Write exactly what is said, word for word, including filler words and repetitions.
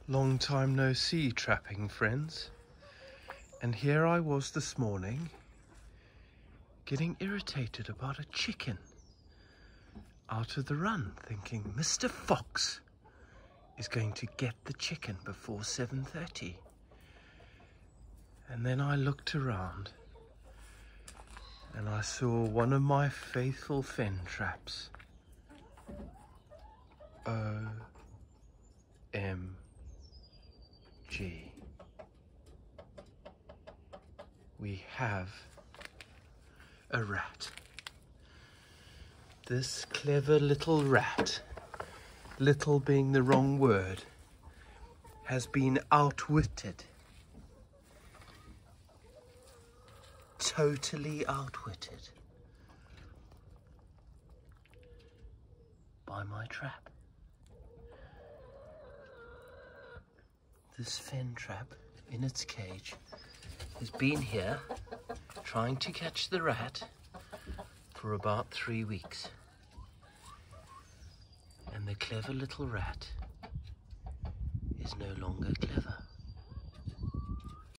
Long time no see, trapping friends. And here I was this morning, getting irritated about a chicken out of the run, thinking Mister Fox is going to get the chicken before seven thirty. And then I looked around and I saw one of my faithful Fenn Traps. O M G. We have a rat. This clever little rat, little being the wrong word, has been outwitted. Totally outwitted by my trap. This Fenn Trap in its cage has been here trying to catch the rat for about three weeks. And the clever little rat is no longer clever.